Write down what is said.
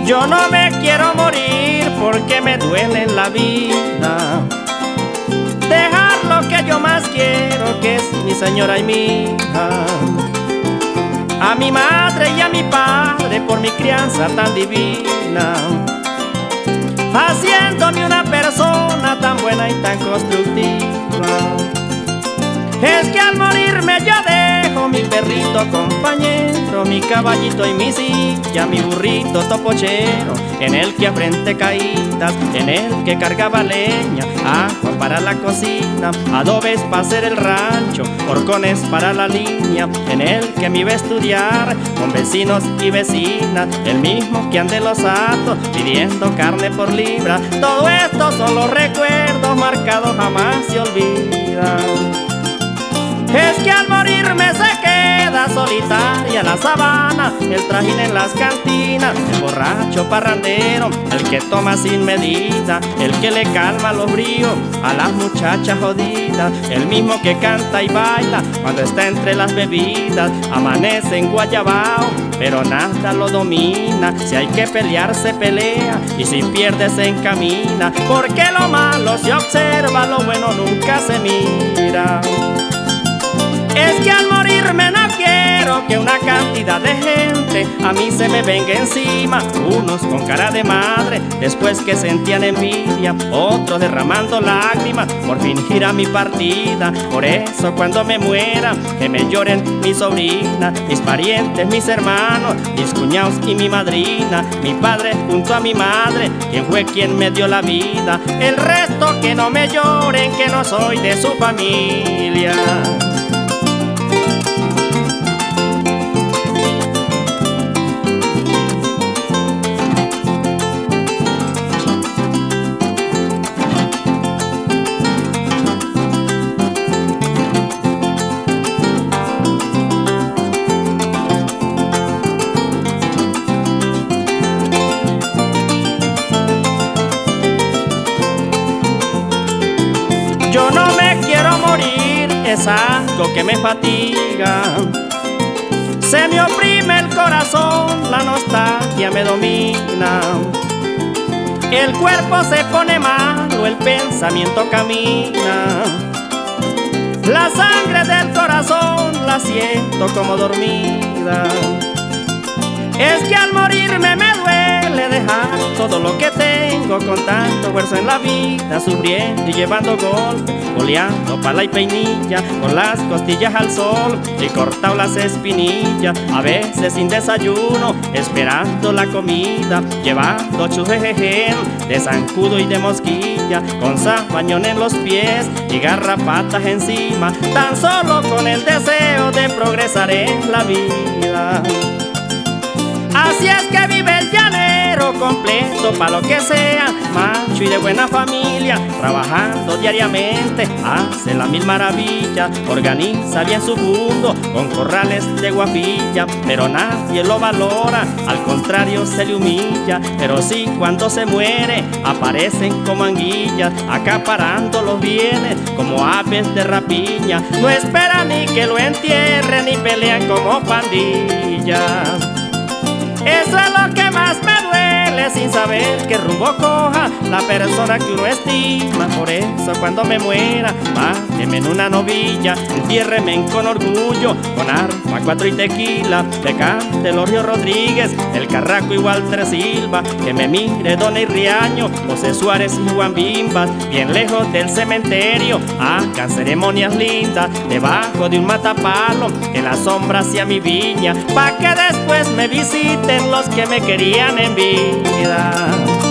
Yo no me quiero morir porque me duele en la vida dejar lo que yo más quiero, que es mi señora y mi hija. A mi madre y a mi padre por mi crianza tan divina, haciéndome una persona tan buena y tan constructiva. Es que al morirme yo dejo mi perrito compañero, mi caballito y mi silla, mi burrito topochero, en el que a frente caídas, en el que cargaba leña, agua para la cocina, adobes para hacer el rancho, horcones para la línea, en el que me iba a estudiar con vecinos y vecinas, el mismo que ande los atos pidiendo carne por libra. Todo esto son los recuerdos marcados, jamás se olvidan. Es que al morirme se queda solitaria la sabana, el trajín en las cantinas, el borracho parrandero, el que toma sin medida, el que le calma los bríos a las muchachas jodidas, el mismo que canta y baila cuando está entre las bebidas, amanece en Guayabao, pero nada lo domina. Si hay que pelear se pelea y si pierde se encamina, porque lo malo se observa, lo bueno nunca se mira. Es que al morirme no quiero que una cantidad de gente a mí se me venga encima, unos con cara de madre después que sentían envidia, otros derramando lágrimas por fingir a mi partida. Por eso cuando me muera que me lloren mis sobrinas, mis parientes, mis hermanos, mis cuñados y mi madrina, mi padre junto a mi madre, quien fue quien me dio la vida. El resto que no me lloren, que no soy de su familia. Yo no me quiero morir, es algo que me fatiga. Se me oprime el corazón, la nostalgia me domina. El cuerpo se pone malo, el pensamiento camina. La sangre del corazón la siento como dormida. Es que al morirme me duele dejar todo lo que tengo, con tanto esfuerzo en la vida, sufriendo y llevando golpes, boleando pala y peinilla, con las costillas al sol y cortado las espinillas, a veces sin desayuno, esperando la comida, llevando chujejején de zancudo y de mosquilla, con zafañón en los pies y garrapatas encima, tan solo con el deseo de progresar en la vida. Así es que vive el llanero completo pa' lo que sea, macho y de buena familia, trabajando diariamente, hace la mil maravillas, organiza bien su mundo con corrales de guapilla, pero nadie lo valora, al contrario se le humilla, pero sí cuando se muere aparecen como anguillas, acaparando los bienes como aves de rapiña, no esperan ni que lo entierren ni pelean como pandillas. Eso es lo que más me duele, sin saber qué rumbo coja la persona que uno estima. Por eso cuando me muera, máteme en una novilla, entiérreme con orgullo, con arpa, cuatro y tequila, que cante Lorio Rodríguez, el Carraco y Walter Silva, que me mire Dona y Riaño, José Suárez y Juan Bimbas, bien lejos del cementerio, hagan ceremonias lindas, debajo de un matapalo, que la sombra sea mi viña, pa' que después me visiten los que me querían en vida.